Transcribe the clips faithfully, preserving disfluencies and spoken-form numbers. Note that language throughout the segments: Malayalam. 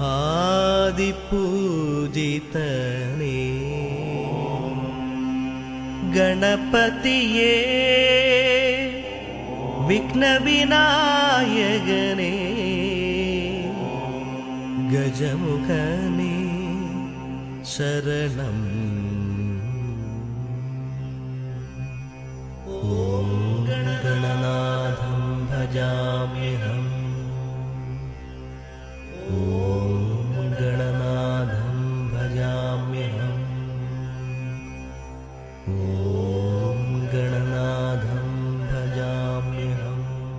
ആദിപൂജിതനേ ഗണപതിയേ വിഘ്നവിനായകനേ ഗജമുഖനേ ശരണം ഓം ഗണനാഥം ഭജാമ്യഹം ഓം ഗണനാഥം ഭജാമ്യഹം ഓം ഗണനാഥം ഭജാമ്യഹം.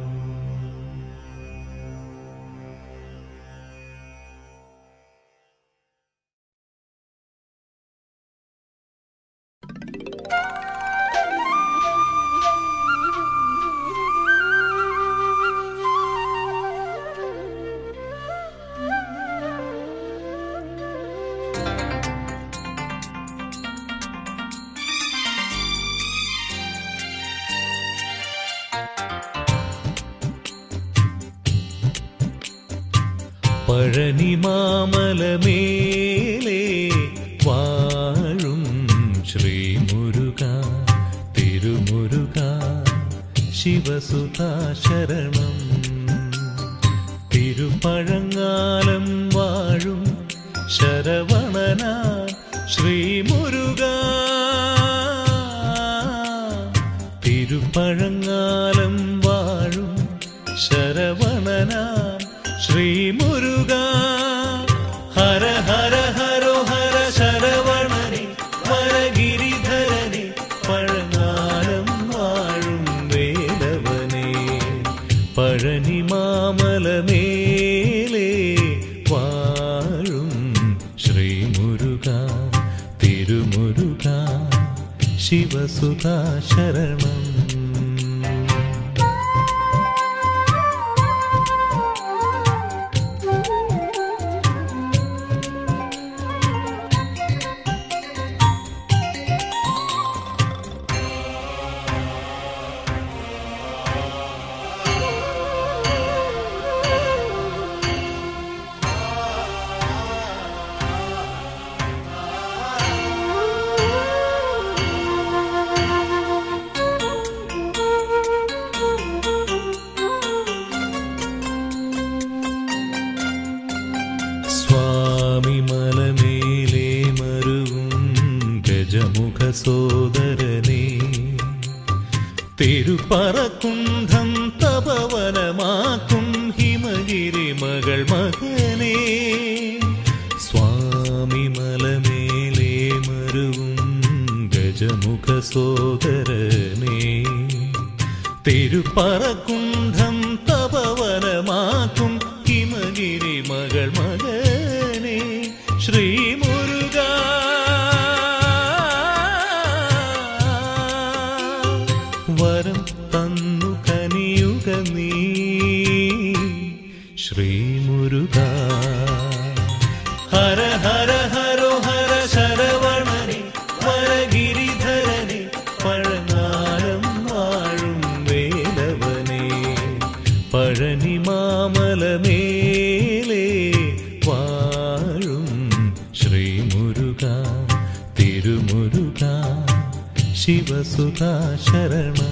പഴനിമാമലമേലെ വാഴും ശ്രീമുരുക തിരുമുരുക ശിവസുതാ ശരണം. തിരുപ്പഴങ്ങാലം വാഴും ശരവണനാ ശ്രീമുരുക തിരുപ്പഴങ്ങാലം വാഴും ശരവണനാ ശ്രീമുരുക. ഹര ഹര ഹരോ ഹര ശരവണനെ വരഗിരിധരനെ പഴങ്ങാലം വാഴും വേലവനെ. പഴനിമാമലമേലെ വാഴും ശ്രീമുരുക തിരുമുരുക ശിവസുതാ ശരണം. സോദരനേ തിരുപ്പറക്കുന്ധം തപവനമാക്കും ഹിമഗിരി മകൾ മകനേ. സ്വാമി മലമേലെ മരുവും ഗജമുഖ സോദരനേ തിരുപ്പറക്കുന്ധം തപവനമാക്കും ഹിമഗിരി മകൾ മകനേ. ശ്രീമുരുക വരം തന്നു കനിയുക നീ ശ്രീമുരുക. ഹര ഹര ഹരോ ഹര ശരവണനെ വരഗിരിധരനെ പഴങ്ങാലം വാഴും വേലവനെ. പഴനിമാമലമേലെ വാഴും ശ്രീമുരുക തിരുമുരുക ശിവസുതാ ശരണം.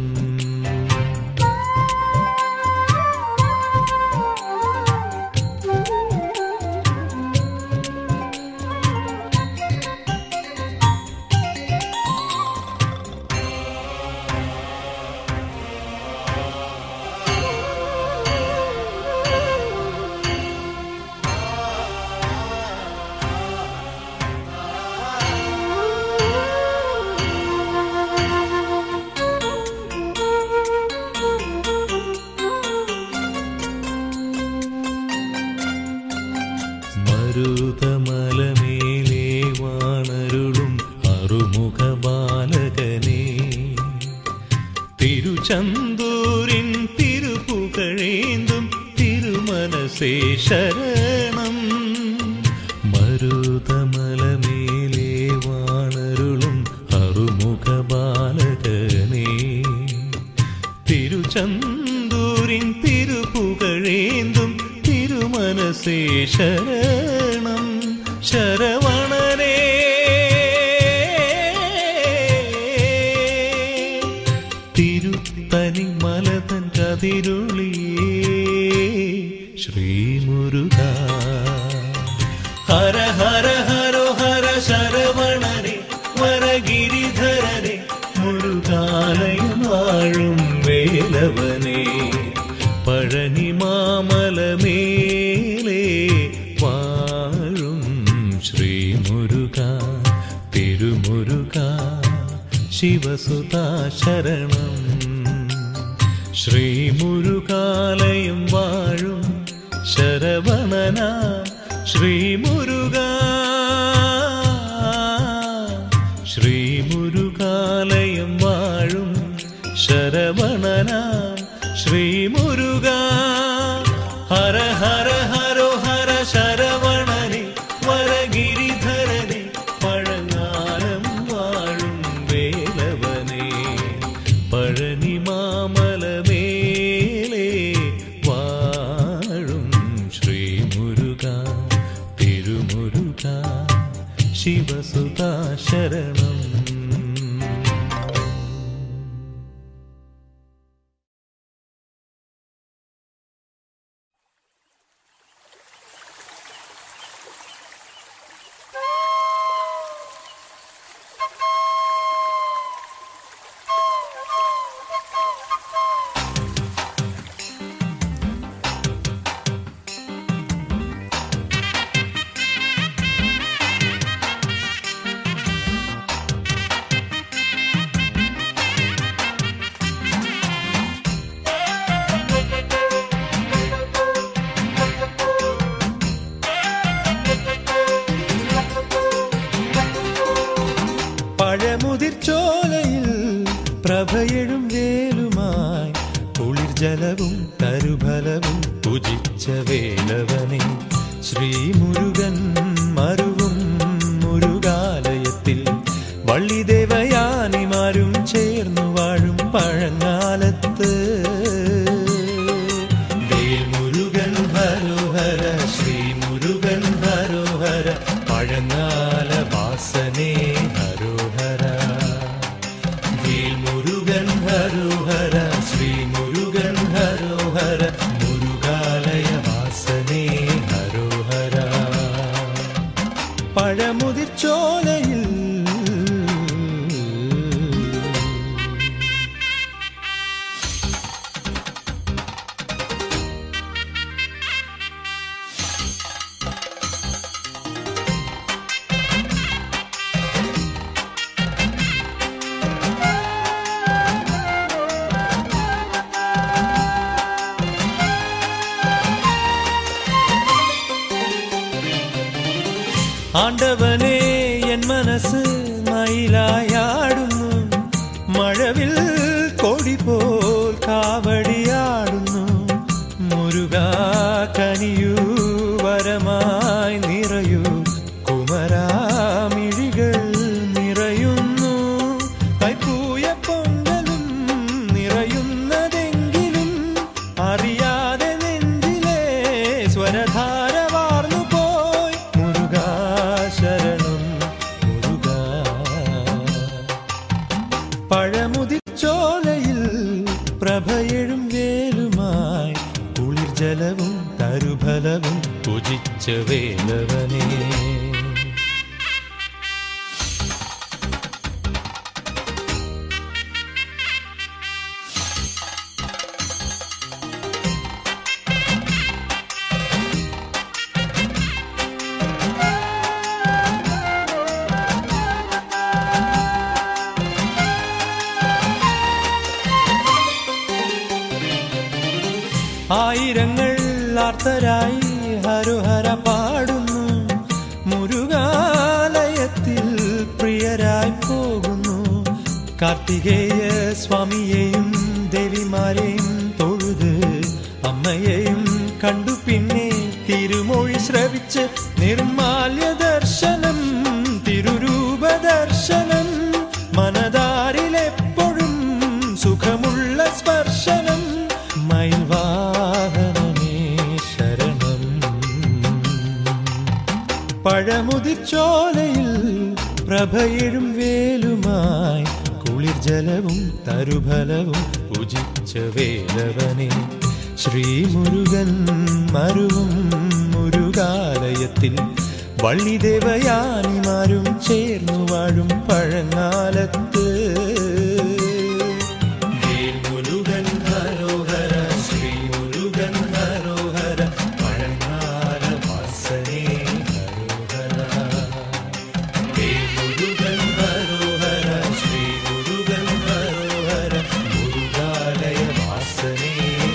മരുതമലമേലെ വാണരുളും അറുമുഖ ബാലകനേ തിരുചന്തൂരിൻ തിരുപുകഴേന്തും തിരുമനസേ ശരണം. മരുതമലമേലെ വാണരുളും അറുമുഖ ബാലകനേ തിരുചന്തൂരിൻ തിരുപുകഴേന്തും തിരുമനസേ മനസേ ശരണം ശരവണനേ. തിരുത്തനി മലതൻ കതിരുളിയേ ശ്രീമുരുക. ഹര ഹര ഹരോ ഹര ശരവണനെ വരഗിരിധരനെ മുരുകാലയം വാഴും വേലവനെ. പഴനി മാമലമേലേ വാഴും ശ്രീമുരുക തിരുമുരുക ശിവസുതാ ശരണം. ശ്രീമുരുകാലയം വാഴും ശരവണന ശ്രീമുരുക. ശ്രീമുരുകാലയം വാഴും ശരവണന ശ്രീമുരുക. ഹര ഹര ഹരോ ഹര ശരവണനെ വരഗിരിധരനെ പഴങ്ങാലം വാഴും വേലവനെ. പഴനി മാമലമേലേ വാഴും ശ്രീമുരുക തിരുമുരുക ശിവസുതാ ശരണം. പഴമുതിർച്ചോലയിൽ പ്രഭയെഴും വേലുമായി കുളിർജലവും തരുഫലവും പൂജിച്ച വേലവനെ. ശ്രീമുരുകൻ മരുവും മുരുകാലയത്തിൽ വള്ളിദേവയാനിമാരും ചേർന്നു വാഴും പഴങ്ങാലത്ത്. വേൽമുരുകൻ ഹരോഹര ശ്രീമുരുകൻ ഹരോഹര പഴങ്ങാല വാസനേ ഹരോഹര. വേൽമുരുകൻ ഹരോഹര ശ്രീമുരുകൻ ഹരോഹര മുരുകാലയ വാസനേ ഹരോഹര. പഴമുതിർച്ചോലയിൽ ആണ്ടവനേ എൻ മനസ്സ് മയിലായാടുന്നു. മഴവിൽ കൊടി പോൽ കാവടിയാടുന്നു. മുരുകാ കനിയൂ വരമായി നിറയൂ കുമരാമിഴികൾ നിറയുന്നു. കൈപ്പൂയ പൊങ്കലും നിറയുന്നതെങ്കിലും അറിയാതെ നെഞ്ചിലെ സ്വരധാര വാർന്നു പോയി. മുരുകാ ശരണം മുരുകാ. പഴമുതിർച്ചോലയിൽ പ്രഭയെഴും വേലുമായി കുളിർജലവും തരുഫലവും പൂജിച്ച വേലവനെ. ആയിരങ്ങൾ ആർത്തരായി ഹരോഹര പാടുന്നു. മുരുകാലയത്തിൽ പ്രിയരായി പോകുന്നു. കാർത്തികേയ സ്വാമിയെയും ദേവിമാരെയും തൊഴുത് അമ്മയെയും കണ്ടു പിന്നെ തിരുമൊഴി ശ്രവിച്ച് നിർമാല്യ ദർശനം തിരുരൂപ ദർശനം. മനതാരിലെപ്പോഴും സുഖമുള്ള സ്പർശനം. മയിൽവാഹനമേ ശരണം പഴമുതിർച്ചോലയിൽ പ്രഭയിഴും വേലുമായി കുളിർ ജലവും തരുഫലവും പൂജിച്ച വേലവനെ ശ്രീമുരുകൻ മരുവും മുരുകാലയത്തിൽ വള്ളിദേവയാനിമാരും ചേർന്നു വാഴും പഴങ്ങാലത്ത് മുരുകൻ ഹരോഹര ശ്രീ മുരുകൻ ഹരോഹര പഴങ്ങാല വാസനേ മുരുകൻ ഹരോഹര ശ്രീ മുരുകൻ ഹരോഹര മുരുകാലയ വാസനേ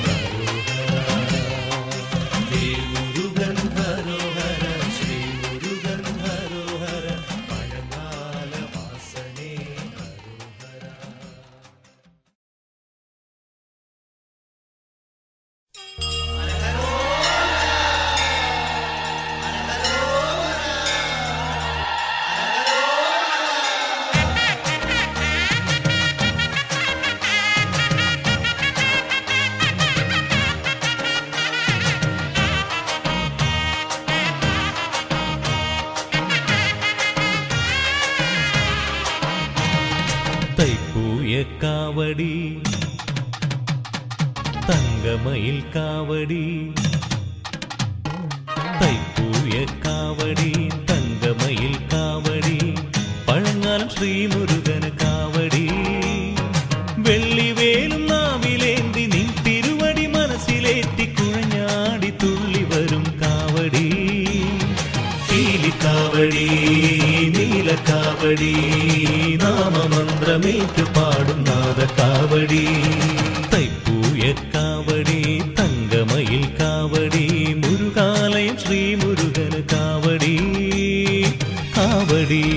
മുരുകൻ ഹരോഹര ശ്രീ മുരുകൻ ഹരോഹര പഴങ്ങാല വാസനേ തൈപ്പൂയ കാവടി തങ്കമയിൽ കാവടി തൈപ്പൂയ കാവടി തങ്കമയിൽ കാവടി പഴങ്ങാലം ശ്രീമുരുകന് കാവടി വെള്ളിവേലും നാവിലേന്തി നിൻ തിരുവടി മനസ്സിലേറ്റി കുഴഞ്ഞാടി തുള്ളി വരും കാവടി കാവടി നീലക്കാവടി നാമമന്ത്രമേറ്റു പാടും നാദക്കാവടി തൈപ്പൂയ കാവടി തങ്കമയിൽ കാവടി മുരുകാലയം ശ്രീമുരുകന് കാവടി കാവടി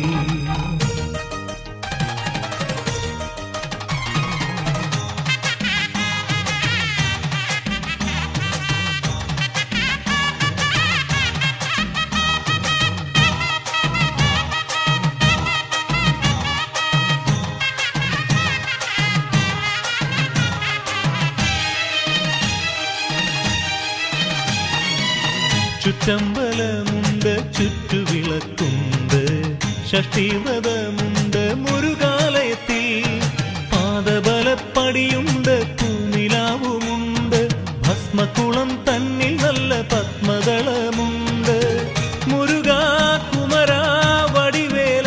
ചുറ്റമ്പലമുണ്ട് ചുറ്റുവിളക്കുണ്ട് ഷഷ്ടിവ്രതമുണ്ട് മുരുകാലയത്തിൽ പാദബലപ്പടിയുണ്ട് പൂനിലാവുമുണ്ട് ഭസ്മക്കുളം തന്നിൽ നല്ല പത്മദളമുണ്ട് മുരുകാ കുമരാ വടിവേല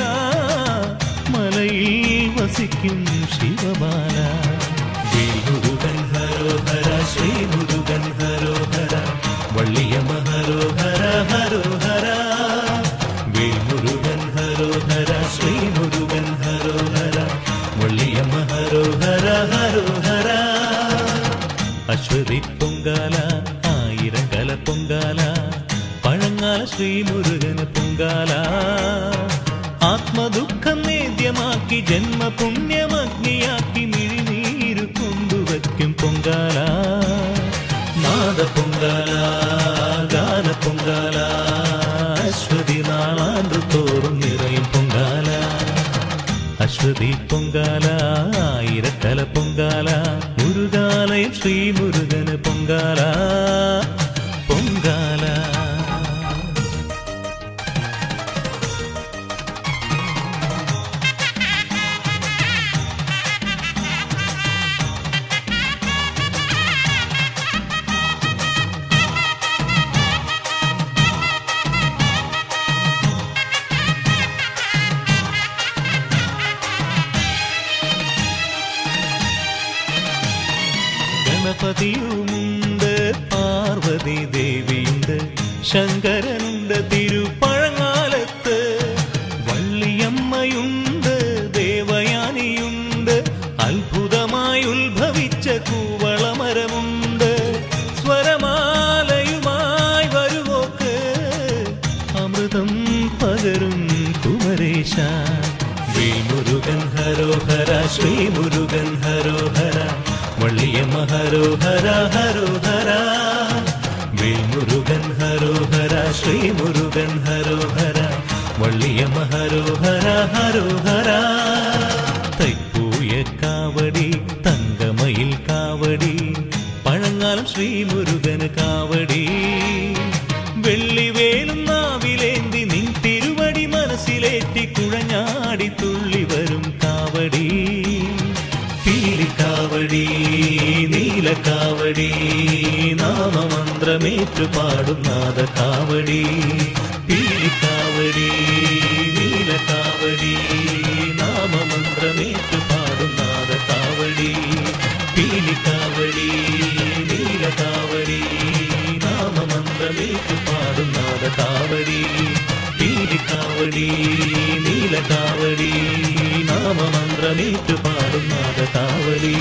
മലയിൽ വസിക്കും ശിവബാല മുരുകൻ ഹരോഹര ശ്രീ മുരുകൻ ഹരോഹര വള്ളിയമ്മ ഹരോഹര ഹരോഹര വേൽമുരുകൻ ഹരോഹര ശ്രീ മുരുകൻ ഹരോഹര വള്ളിയമ്മ ഹരോഹര ഹരോഹര അശ്വതി പൊങ്കാല ആയിരം കല പൊങ്കാല പഴങ്ങാല ശ്രീമുരുകന് പൊങ്കാല ആത്മദുഃഖം നേദ്യമാക്കി ജന്മപുണ്യമഗ്നിയാക്കി മിഴിനീരു കൊണ്ടുവയ്ക്കും പൊങ്കാല നാദ പൊങ്കാല ഗാന പൊങ്കാല അശ്വതി നാളാണ്ടു തോറും നിറയും പൊങ്കാല അശ്വതി പൊങ്കാല ആയിരക്കല പൊങ്കാല മുരുകാലയം ശ്രീമുരുകന് പൊങ്കാല പൊങ്കാല ഗണപതിയുമുണ്ട് പാർവതി ദേവിയുണ്ട് ശങ്കരനുണ്ട് തിരുപ്പഴങ്ങാലത്ത് വള്ളിയമ്മയുണ്ട് ദേവയാനിയുണ്ട് അത്ഭുതമായി ഉത്ഭവിച്ച കൂവളമരമുണ്ട് സ്വരമാലയുമായി വരുവോക്ക് അമൃതം പകരും കുമരേശ വേൽമുരുകൻ ഹരോഹര ശ്രീമുരുകൻ ഹരോഹര വള്ളിയമ്മ ഹരോഹര ഹരോഹര വേൽമുരുകൻ ഹരോഹര ശ്രീമുരുകൻ ഹരോഹര വള്ളിയമ്മ ഹരോഹര ഹരോഹര തൈപ്പൂയ കാവടി തങ്കമയിൽ കാവടി പഴങ്ങാലം ശ്രീമുരുകന് കാവടി വെള്ളിവേലും നാവിലേന്തി കാവടി നാമമന്ത്രമേറ്റു പാടും നാദ കാവടി പീലിക്കാവടി നീലക്കാവടി നാമമന്ത്രമേറ്റു പാടും നാദ കാവടി പീലിക്കാവടി നീലക്കാവടി നാമമന്ത്രമേറ്റു പാടും നാദ കാവടി പീലിക്കാവടി നീലക്കാവടി നാമമന്ത്രമേറ്റു പാടും നാദ കാവടി.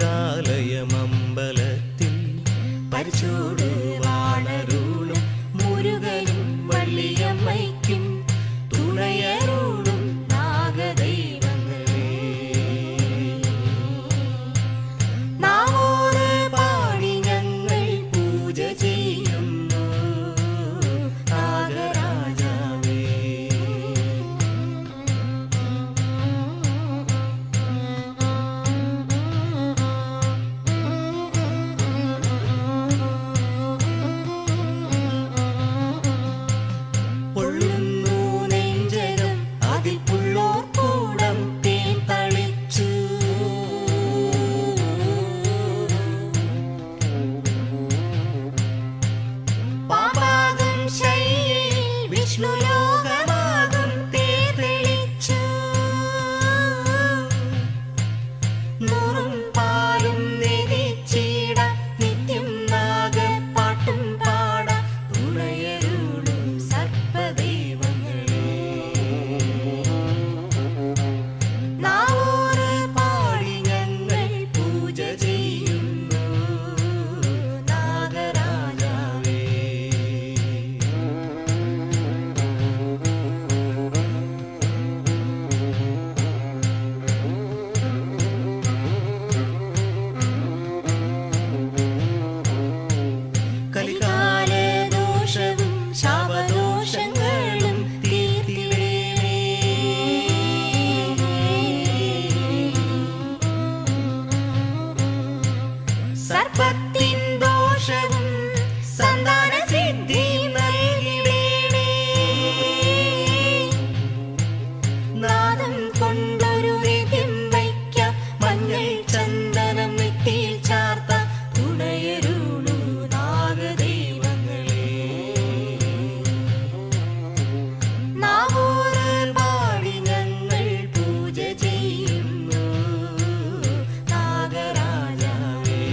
കനകാലയമമ്പലത്തിൽ പരിചോട് വാണരുളും മുരുകനും വള്ളിയമ്മയ്ക്കും തുണയരുളും നാഗദൈവങ്ങളേ. നാവോട് പാടി ഞങ്ങൾ പൂജ ചെയ്യുന്നു നാഗരാജാവേ. പൊള്ളുന്നു നെഞ്ചകം അതിൽ പുള്ളോർ കൂടം തേൻ തളിച്ചു. പാപാകം ശൈലിൽ വിഷ്ണു ലോകമാകും തേൻ തെളിച്ചു. നൂറും പാലും നെരിച്ചിട നിത്യം നാഗപ്പാട്ടും പാട തുണയരുളും സർപ്പദൈവങ്ങളേ. നാവോട് പാടി ഞങ്ങൾ പൂജ ചെയ്യുന്നു നാഗരാജാവേ. കലികാലദോഷവും ശാപദോഷങ്ങളും തീർത്തിടേണേ. സർപ്പത്തിൻ ദോഷവും സന്താന സിദ്ധി നൽകിടേണേ. നാദം കൊണ്ടൊരു രഥം വയ്ക്കാം മഞ്ഞൾ ചന്ദനം നെറ്റിയിൽ ചാർത്ത തുണയരുളു നാഗദൈവങ്ങളേ. നാവോട് പാടി ഞങ്ങൾ പൂജ ചെയ്യുന്നു നാഗരാജാവേ.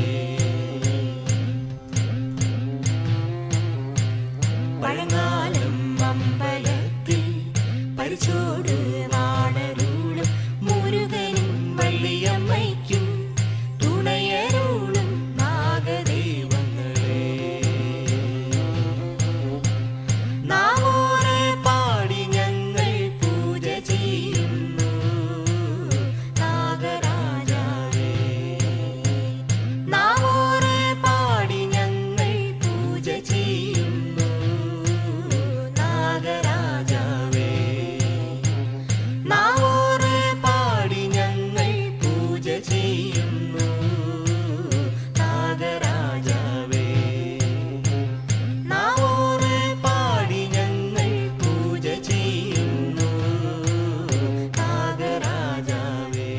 പഴങ്ങാലം അമ്പലത്തിൽ പരിചോട് വാണരുളും മുരുകനും വള്ളിയമ്മയ്ക്കും തുണയരുളും നാഗദൈവങ്ങളേ. നാവോട് പാടി ഞങ്ങൾ പൂജ ചെയ്യുന്നു നാഗരാജാവേ. നാവോട് പാടി ഞങ്ങൾ പൂജ ചെയ്യുന്നു നാഗരാജാവേ. നാവോട് പാടി ഞങ്ങൾ പൂജ ചെയ്യുന്നു നാഗരാജാവേ. നാവോട് പാടി ഞങ്ങൾ പൂജ ചെയ്യുന്നു നാഗരാജാവേ.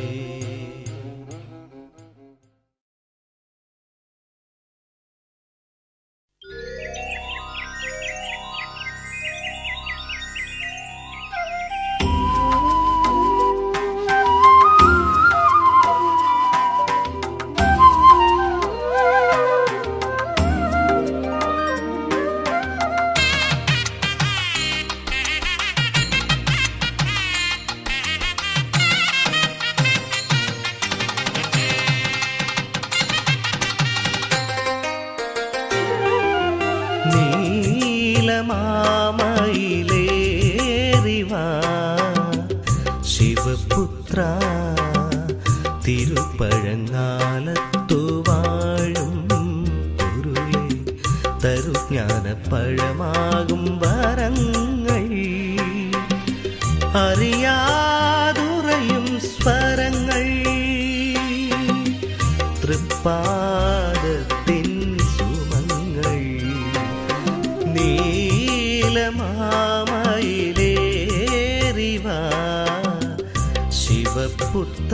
നീലമാമയിലേറിവാ ശിവപുത്ര തിരുപ്പഴങ്ങാലത്തു വാഴും പൊരുളെ തരുജ്ഞാനപ്പഴമാകും വരങ്ങൾ അറിയാതുറയും സ്വരങ്ങൾ തൃപ്പാദത്തിൻ സുമങ്ങൾ നീലമാമയിലേറിവാ ശിവപുത്ര.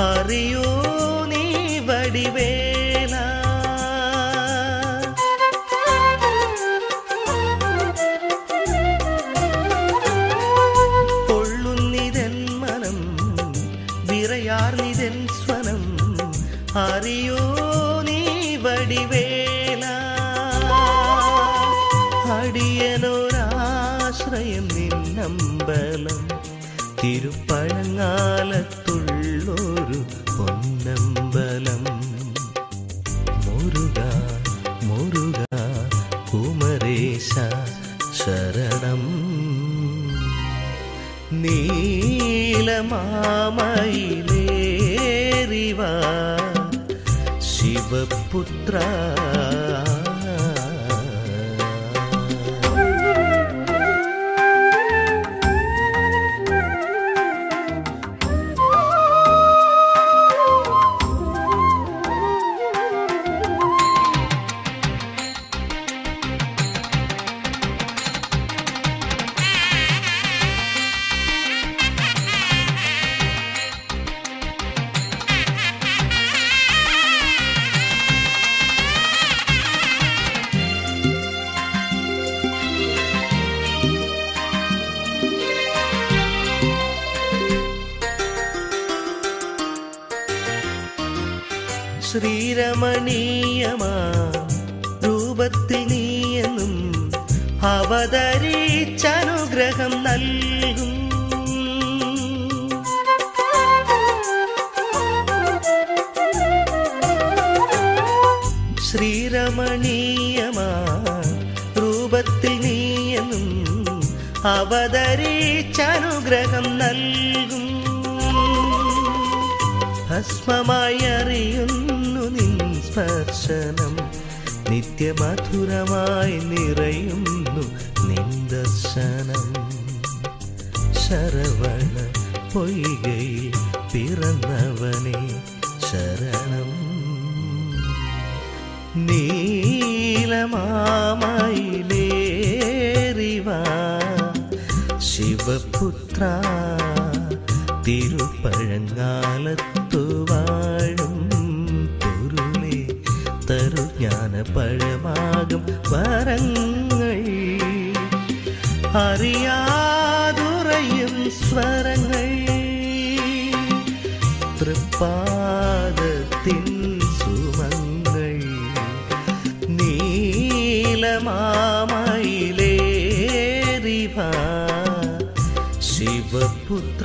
അറിയോ നീ വടിവേല പൊള്ളുന്നിതൻ മനം വിറയാർന്നിതൻ സ്വനം അറിയോ നീ വടിവേല അടിയനൊരാശ്രയം നിന്നമ്പലം തിരുപ്പഴങ്ങാലത്തുള്ളൊരു പൊന്നമ്പലം മുരുക മുരുക കുമരേശ ശരണം നീലമാമയിലേറിവാ ശിവപുത്ര ശ്രീരമണീയമാ രൂപത്തിൽ നീയെന്നും അവതരിച്ചനുഗ്രഹം നൽകും ശ്രീരമണീയമാ രൂപത്തിൽ നീയെന്നും അവതരിച്ചനുഗ്രഹം നൽകും ഭസ്മമായി അറിയുന്നു നിൻ സ്പർശനം നിത്യമധുരമായി നിറയുന്നു നിൻ ദർശനം ശരവണ പൊയ്കയിൽ പിറന്നവനെ ശരണം നീലമാമയിലേറിവാ ശിവപുത്ര തിരുപ്പഴങ്ങാലത്തു വാഴും പൊരുളെ തരുജ്ഞാന പഴമാകും വരങ്ങൾ അറിയാതുറയും സ്വരങ്ങൾ തൃപ്പാദത്തിൻ സുമങ്ങൾ നീലമാമയിലേറിവാ ശിവപുത്ര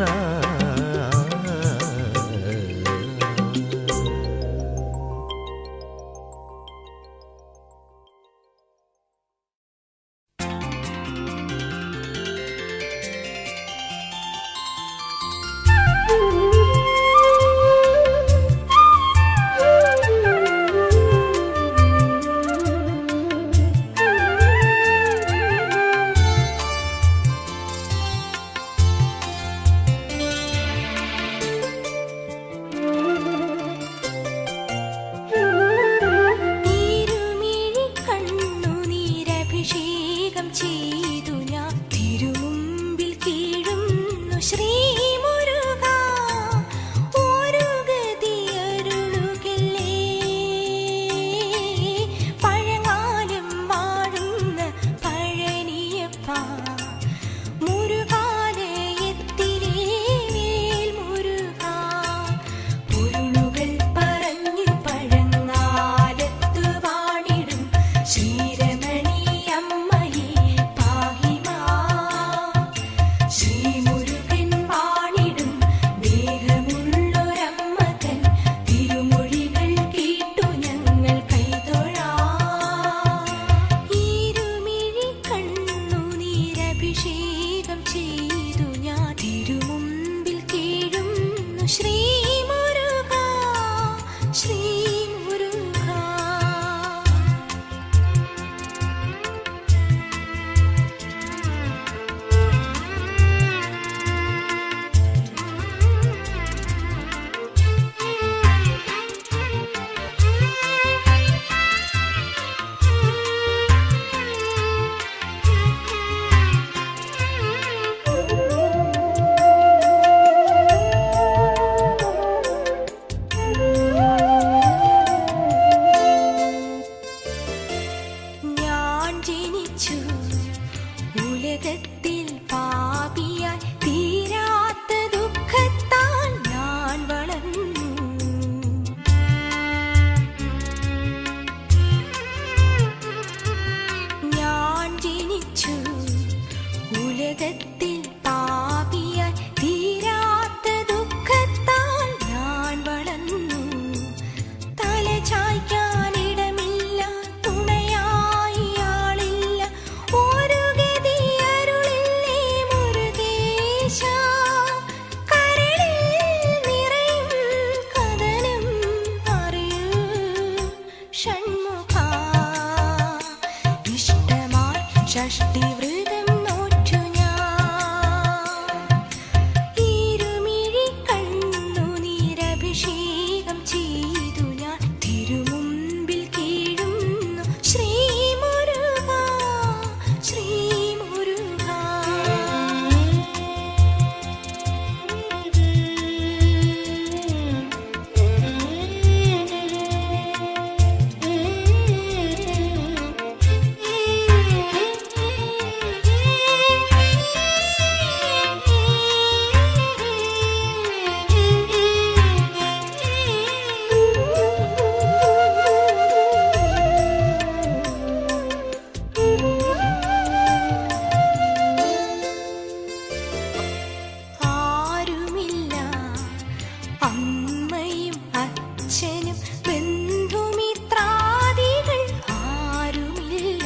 അമ്മയും അച്ഛനും ബന്ധുമിത്രാദികൾ ആരുമില്ല.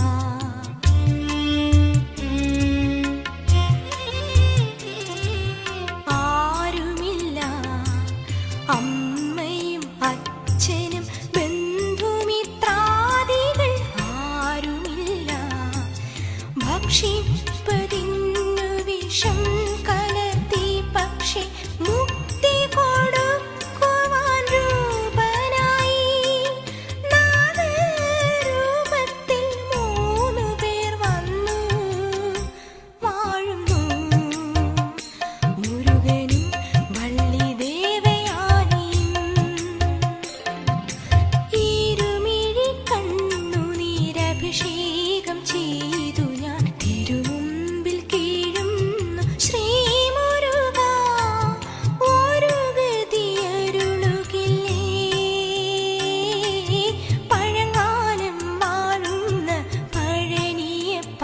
ആരുമില്ല അമ്മയും അച്ഛനും ബന്ധുമിത്രാദികൾ ആരുമില്ല. ഭക്ഷിപ്പതിന്നു വിഷം കലർത്തി പക്ഷി മുക്തി കൊടുക്കുവാൻ രൂപനായി. നാഗരൂപത്തിൽ മൂന്നു പേർ വന്നു വാഴുന്നു. മുരുകനും വള്ളിദേവയാനിയും. ഇരുമിഴി കണ്ണുനീരഭിഷേകം ചെയ്തു ഞാൻ തിരുമുമ്പിൽ കീഴുന്നു. ശ്രീമുരുക ഒരു ഗതിയരുളുകില്ലേ. പഴങ്ങാലം വാഴുന്ന പഴനിയപ്പ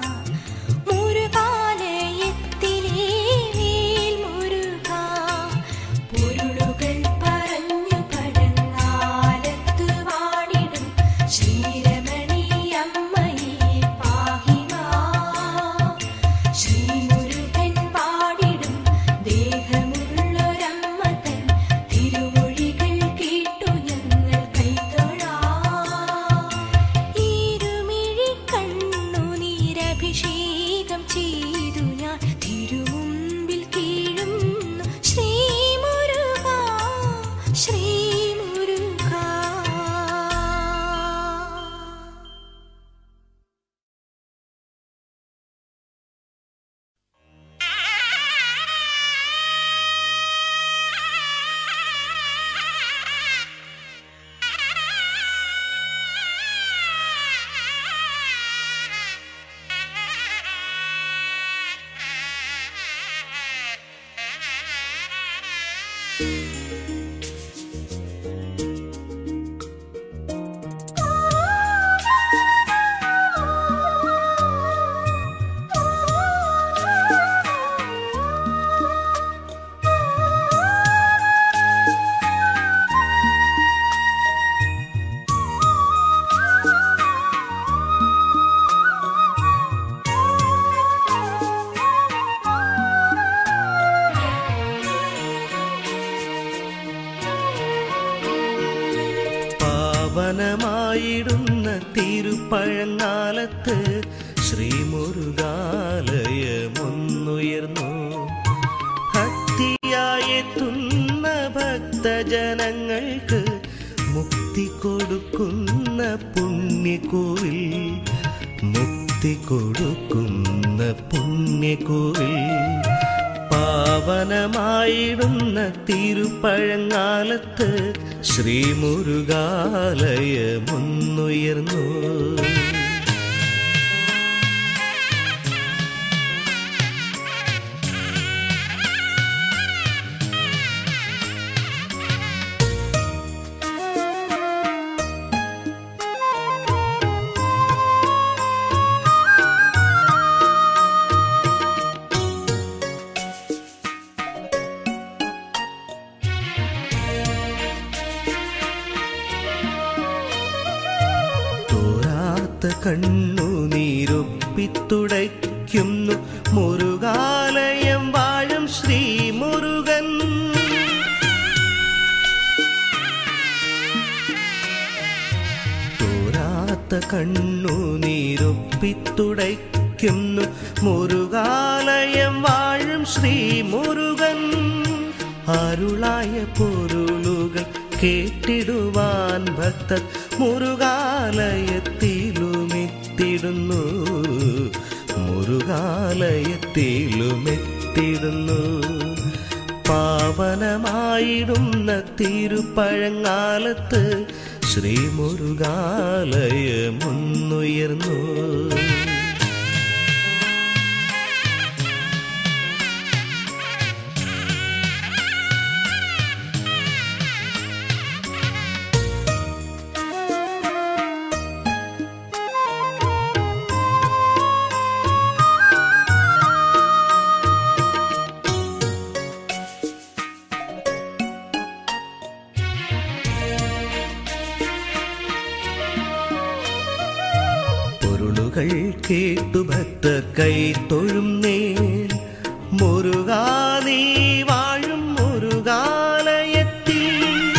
മുരുകാലയത്തിലെ വേൽ മുരുക. പൊരുളുകൾ പറഞ്ഞു പഴങ്ങാലത്തു വാണിടും ശ്രീരമണിയമ്മയെ പാഹിമാ. ശ്രീമുരുകൻ പാടിടും ദേഹമുള്ളൊരമ്മ തൻ തിരുമൊഴികൾ കേട്ടു ഞങ്ങൾ കൈതൊഴാം. ഇരുമിഴി കണ്ണുനീരഭിഷേകം ചെയ്തു ഞാൻ തിരുമുമ്പിൽ കീഴുന്നു. ശ്രീമുരുക ശ്രീമുരുക. പാവനമായിടുന്ന തിരുപ്പഴങ്ങാലത്ത് ശ്രീമുരുകാലയമൊന്നുയർന്നു. ഭക്തിയായെത്തുന്ന ഭക്തജനങ്ങൾക്ക് മുക്തി കൊടുക്കുന്ന പുണ്യകോവിൽ. മുക്തി കൊടുക്കുന്ന പുണ്യകോവിൽ. പാവനമായിടുന്ന തിരുപ്പഴങ്ങാലത്ത് ശ്രീമുരുകാലയമൊന്നുയർന്നു. കണ്ണുനീരൊപ്പിത്തുടയ്ക്കുന്നു മുരുകാലയം വാഴും ശ്രീമുരുകൻ. തോരാത്ത കണ്ണുനീരൊപ്പിത്തുടയ്ക്കുന്നു മുരുകാലയം വാഴും ശ്രീമുരുകൻ. അരുളായ പൊരുളുകൾ കേട്ടിടുവാൻ ഭക്തർ മുരുകാലയത്തിലുമെത്തിടുന്നു. മുരുകാലയത്തിലുമെത്തിടുന്നു. പാവനമായിടുന്ന തിരുപ്പഴങ്ങാലത്ത് ശ്രീമുരുകാലയമൊന്നുയർന്നു. പൊരുളുകൾ കേട്ടു ഭക്തർ കൈ തൊഴുന്നേൻ. മുരുകാ നീ വാഴും മുരുകാലയത്തിൽ.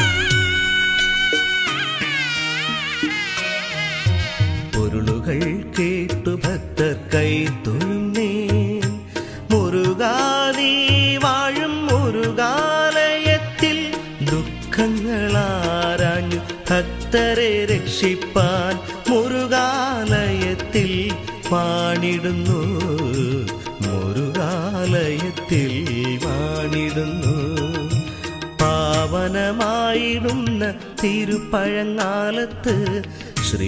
പൊരുളുകൾ കേട്ടു ഭക്തർ കൈ തൊഴുന്നേൻ. മുരുകാ നീ വാഴും മുരുകാലയത്തിൽ. ദുഃഖങ്ങളാരാഞ്ഞു ഭക്തരെ രക്ഷിപ്പാൻ മുരുകാലയത്തിൽ വാണിടുന്നു. മുരുകാലയത്തിൽ വാണിടുന്നു. പാവനമായിടുന്ന തിരുപ്പഴങ്ങാലത്ത് ശ്രീ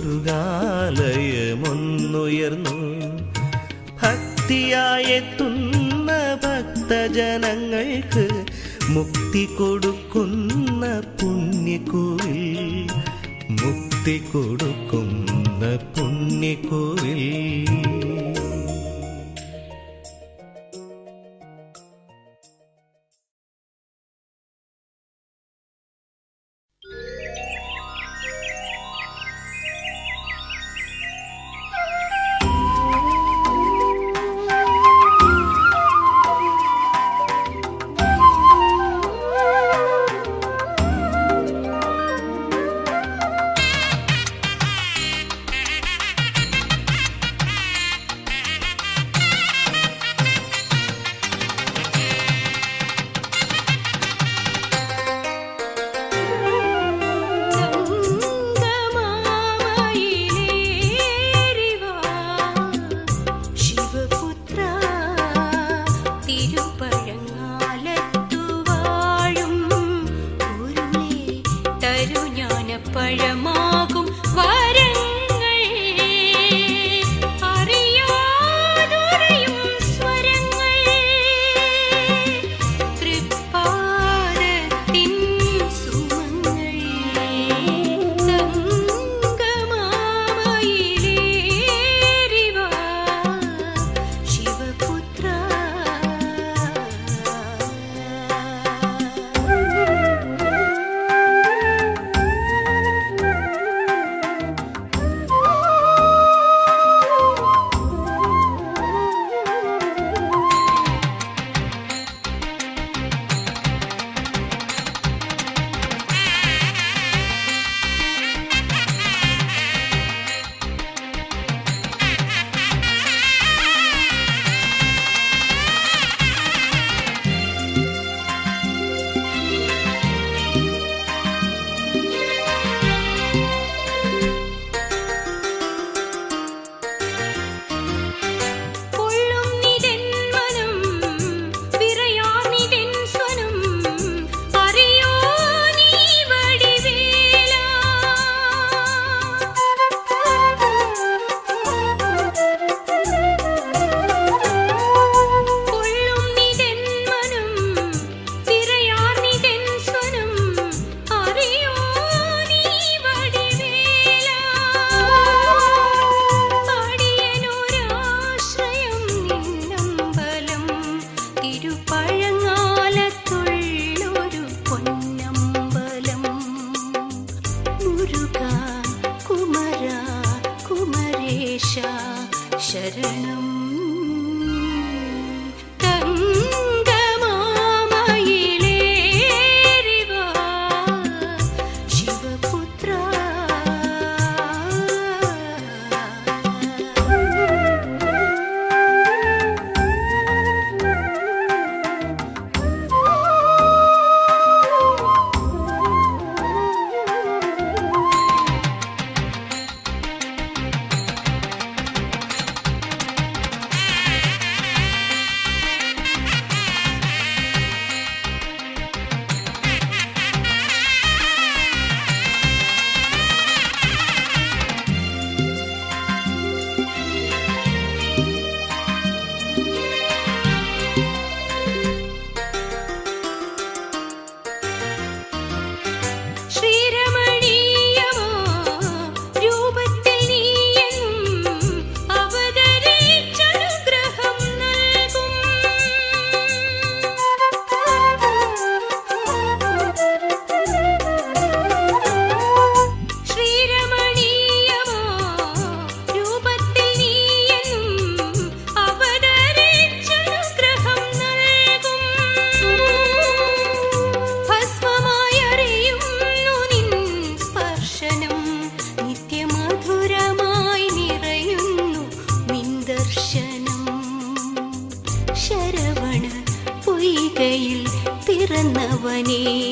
മുരുകാലയമൊന്നുയർന്നു. ഭക്തിയായെത്തുന്ന ഭക്തജനങ്ങൾക്ക് മുക്തി കൊടുക്കുന്ന പുണ്യകോവിൽ. മുക്തി കൊടുക്കുന്ന പുണ്യകോവിൽ. ും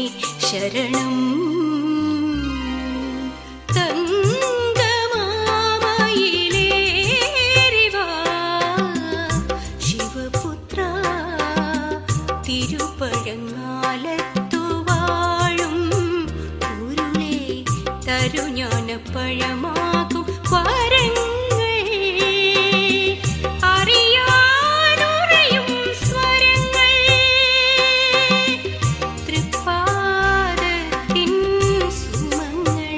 ശരണം പഴമാകും വരങ്ങൾ അറിയാനുറയും സ്വരങ്ങൾ തൃപ്പാദത്തിൻ സുമങ്ങൾ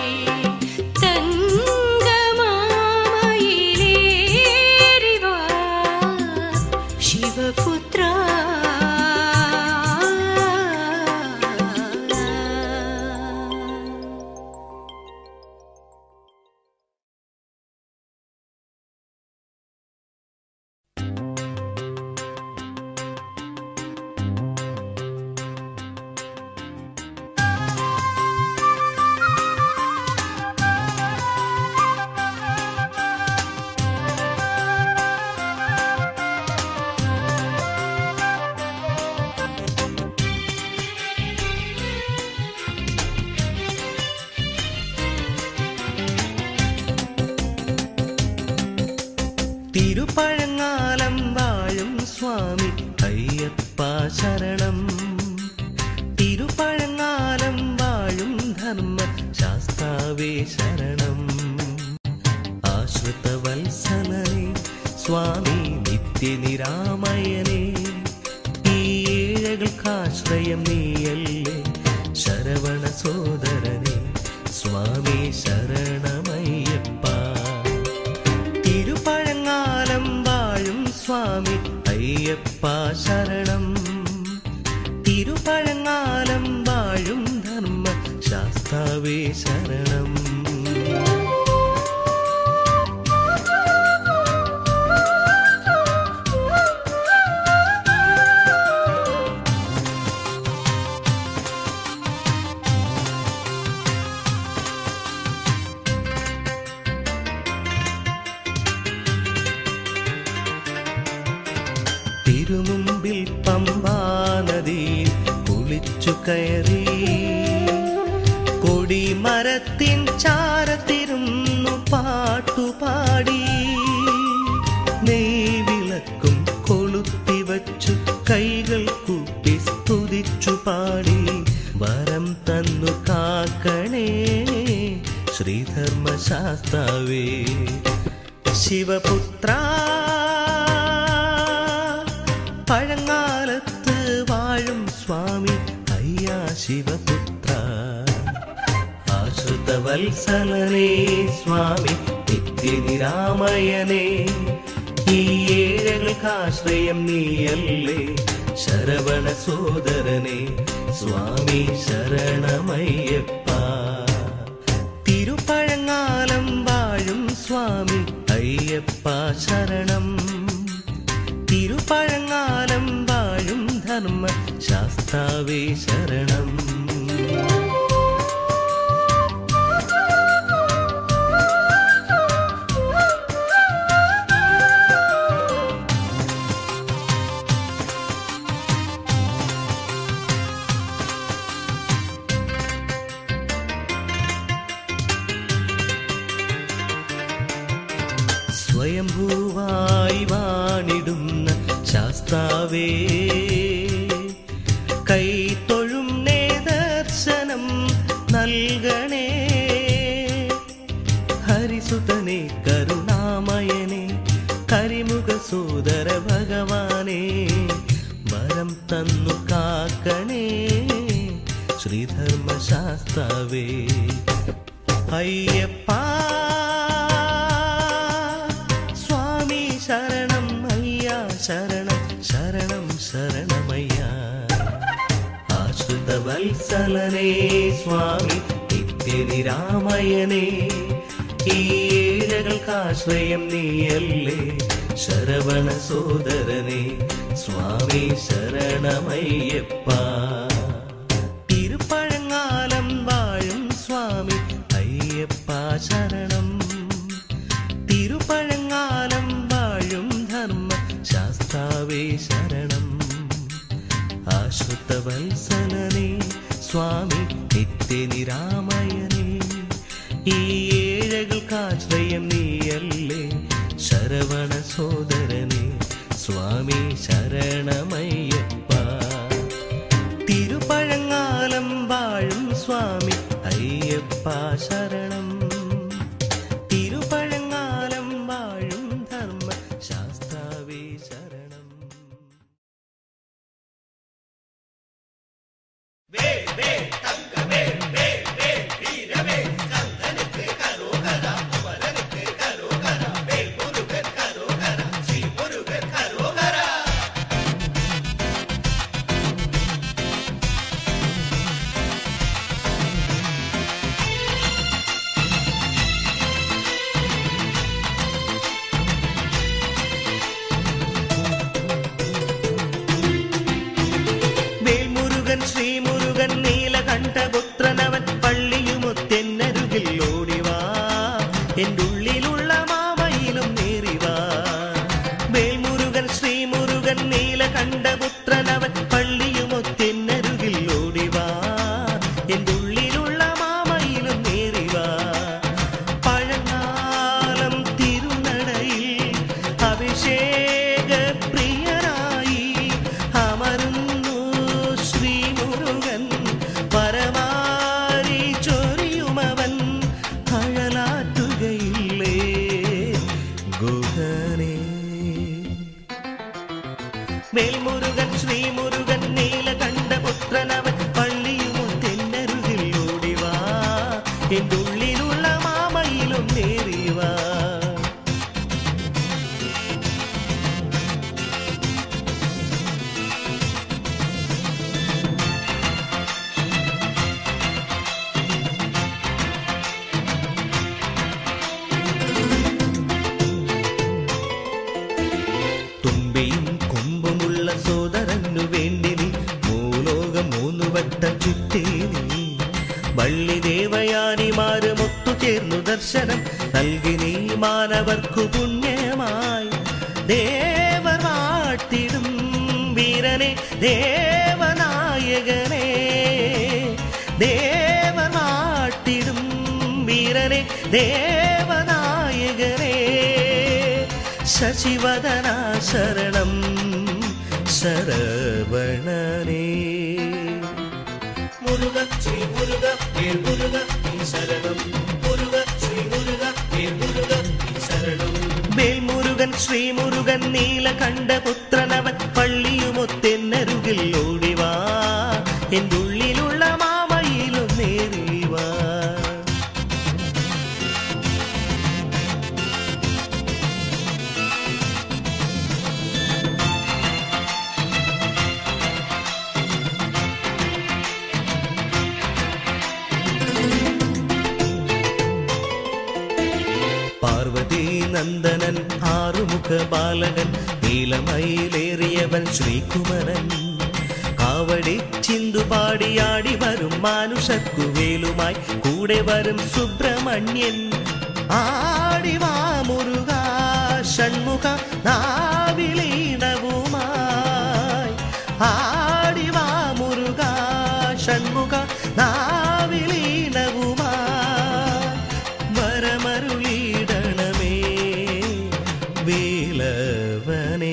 തങ്കമാമയിലേറിവാ ശിവപുത്ര തിരുപ്പഴങ്ങാലം വാഴും സ്വാമി അയ്യപ്പ ശരണം തിരുപ്പഴങ്ങാലം വാഴും ധർമ്മ ശാസ്താവേ ശരണം ആശ്രിതവത്സലനേ സ്വാമി നിത്യനിരാമയനേ ഈ ഏഴകൾക്കാശ്രയം നീയല്ലേ ശരവണ സോദരനേ സ്വാമി ശരണമയ്യപ്പ തിരുപ്പഴങ്ങാലം വാഴും സ്വാമി അയ്യപ്പ ശരണം തിരുപ്പഴങ്ങാലം വാഴും ധർമ്മ ശാസ്താവേ ശരണം തിരുമുമ്പിൽ പമ്പാനദിയിൽ കുളിച്ചു കയറി കൊടിമരത്തിൻ ചാരത്തിരുന്നു പാട്ടുപാടി നെയ്വിളക്കും കൊളുത്തിവച്ചു കൈകൾ കൂട്ടി സ്തുതിച്ചു പാടി വരം തന്നു കാക്കണേ ശ്രീധർമ്മശാസ്താവേ ശിവപുത്ര പഴങ്ങാലത്ത് വാഴും സ്വാമി അയ്യാ ശിവപുത്ര ആശ്രിതവത്സലനേ സ്വാമി നിത്യനിരാമയനേ ഈ ഏഴകൾക്കാശ്രയം നീയല്ലേ ശരവണ സോദരനേ സ്വാമി ശരണമയ്യപ്പ തിരുപ്പഴങ്ങാലം വാഴും സ്വാമി അയ്യപ്പ ശരണം തിരുപ്പഴങ്ങാലം വാഴും ധർമ്മ ശാസ്താവേ ശരണം സ്വയംഭൂവായി വാണിടുന്ന ശാസ്താവേ കൈത്തൊഴും നേദർശനം നൽകണേ ഹരിസുതനേ കരുണാമയനേ കരിമുഖ സോദര ഭഗവാനേ വരം തന്നു കാക്കണേ ശ്രീധർമ്മശാസ്താവേ അയ്യപ്പ ശരണം അയ്യാ ശരണം ശരണം ശരണമയ്യ ആശ്രിതവത്സലനേ സ്വാമി നിത്യനിരാമയനേ ഈ ഏഴകൾക്കാശ്രയം നീയല്ലേ ശരവണ സോദരനേ സ്വാമി ശരണമയ്യപ്പ തിരുപ്പഴങ്ങാലം വാഴും സ്വാമി അയ്യപ്പ ശരണം തിരുപ്പഴങ്ങാലം വാഴും ധർമ്മ ശാസ്താവേ ശരണം ആശ്രിതവത്സലനേ സ്വാമി നിത്യനിരാമയനേ. ഈ ഏഴകൾക്കാശ്രയം നീയല്ലേ ശരവണ സോദരനേ സ്വാമി ശരണമയ്യപ്പ. തിരുപ്പഴങ്ങാലം വാഴും സ്വാമി അയ്യപ്പ ശരണം. തിരുപ്പഴങ്ങാലം വാഴും ധർമ്മ ശാസ്താവേ ശരണം. ശ്രീമുരുകൻ നീലകണ്ഠപുത്രനവൻ പള്ളിയുമൊത്തെന്നരുകിൽ ഓടിവാ എൻ്റെ ഉള്ളിലുള്ള മാമയിലും നേറിവാ. വേൽമുരുകൻ ശ്രീമുരുകൻ നീലകണ്ഠപുത്രനവൻ പള്ളിയുമൊത്തെന്നരുകിൽ ഓടിവാ എൻ്റെ ഉള്ളിലുള്ള മാമയിലും നേറിവാ. പഴങ്ങാലം തിരുനടയിൽ അഭിഷേക പ്രിയനായി അമരുന്നു പരമാരി ചൊരിയുമവൻ അഴലാറ്റുകയില്ലേ ഗുഹനേ. വേൽമുരുകൻ ശ്രീമുരുകൻ നീലകണ്ഠപുത്രനവൻ പള്ളിയുമൊത്തെന്നരുകിൽ ഓടിവാ എൻ്റെ ഉള്ളിലുള്ള മാമയിലും നേറിവാ. തുമ്പിയും കൊമ്പുമുള്ള സോദരനു വേണ്ടി നീ ഭൂലോകം മൂന്നു വട്ടം ചുറ്റി നീ. വള്ളി ദേവയാനിമാരും ഒത്തുചേർന്നു ദർശനം നൽകി നീ മാനവർക്കു പുണ്യമായി. ദേവർ വാഴ്ത്തിടും വീരനെ ദേവനായകനെ. ദേവർ വാഴ്ത്തിടും വീരനെ ദേവനായകനെ. ശശിവദനാ ശരണം ശരവണനേ. മുരുക ശ്രീ മുരുക മുരുക ശരണം. മുരുക ശ്രീ മുരുക മുരുക ശരണം. വേൽമുരുകൻ ശ്രീമുരുകൻ നീലകണ്ഠപുത്രനവൻ പള്ളിയുമൊത്തെന്നരുകിൽ ഓടിവാ എൻ്റെ ഉള്ളിലുള്ള മാമയിലും നേറിവാ. പാർവതി നന്ദനൻ ആറുമുഖ ബാലകൻ നീലമയിലേറിയവൻ ശ്രീകുമരൻ. കാവടി ചിന്തു പാടിയാടി വരും മാനുഷർക്കു വേലുമായി കൂടെ വരും സുബ്രഹ്മണ്യൻ. ആടിവാ മുരുക ഷൺമുഖ നാവിലീണവുമായി. ആടിവാ മുരുക ഷൺമുഖ നാവിലീണവുമായി. വരമരുളിടണമേ വേലവനേ.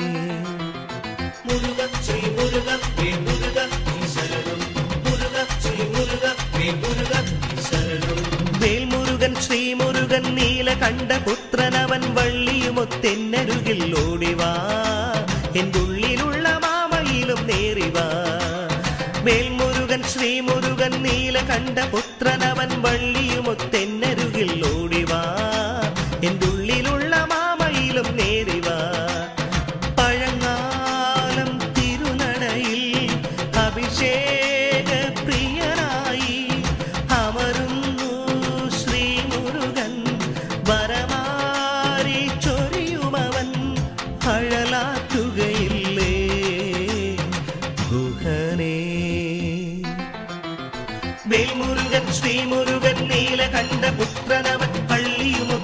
മുരുക ശ്രീ മുരുക മുരുക ശരണം. മുരുക ശ്രീ മുരുക മുരുക ശരണം. വേൽമുരുകൻ ശ്രീമുരുകൻ നീലകണ്ഠപുത്രനവൻ വള്ളിയുമൊത്തെന്നരുകിൽ ഓടിവാ എൻ്റെ ഉള്ളിലുള്ള മാമയിലും നേറിവാ. വേൽമുരുകൻ ശ്രീമുരുകൻ നീലകണ്ഠപുത്രനവൻ വള്ളിയുമൊത്തെന്നരുകിൽ ഓടിവാ എൻ്റെ ഉള്ളിലുള്ള മാമയിലും നേറിവാ. പഴങ്ങാലം തിരുനടയിൽ അഭിഷേക പ്രിയനായി അമരുന്നു ശ്രീമുരുകൻ. വരമാരി ചൊരിയുമവൻ അഴലാറ്റുകയില്ലേ ഗുഹനേ. വേൽമുരുകൻ ശ്രീമുരുകൻ നീലകണ്ഠപുത്രനവൻ പള്ളിയുമൊ